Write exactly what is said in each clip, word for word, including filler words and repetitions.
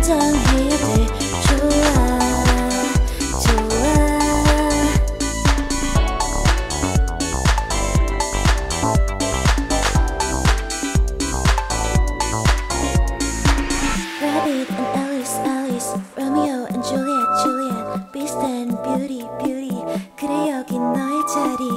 포장해야 돼. 좋아 Rabbit and Alice, Alice, Romeo and Juliet, Juliet, Beast and Beauty, Beauty. 그래 여긴 너의 자리.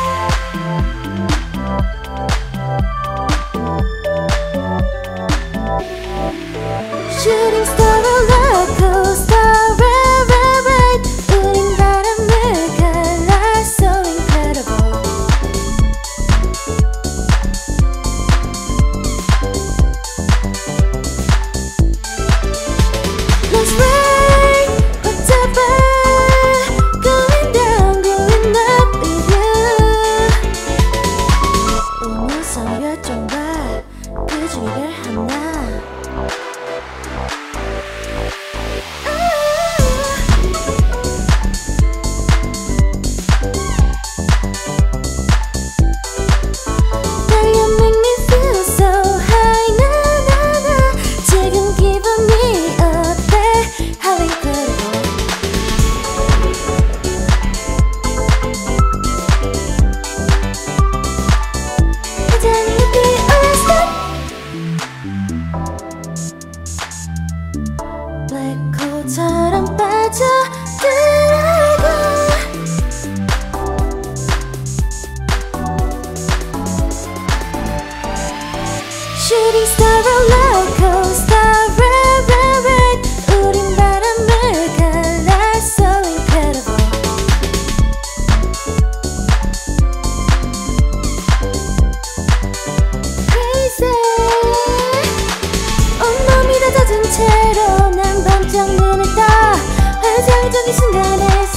Shooting star roller coaster, right, right, right. 우린 바람을 갈라, so incredible. Let's ride, whatever. Going down, going up with you. 우무선 열정과 그 중에 별 하나. 블랙홀처럼 빠져들어가. Shooting star roller coaster, right, right, right. 우린 바람을 갈라, so incredible. Crazy. 온몸이 다 젖은 채로 난 번쩍 눈을 떠. 환상적인 순간에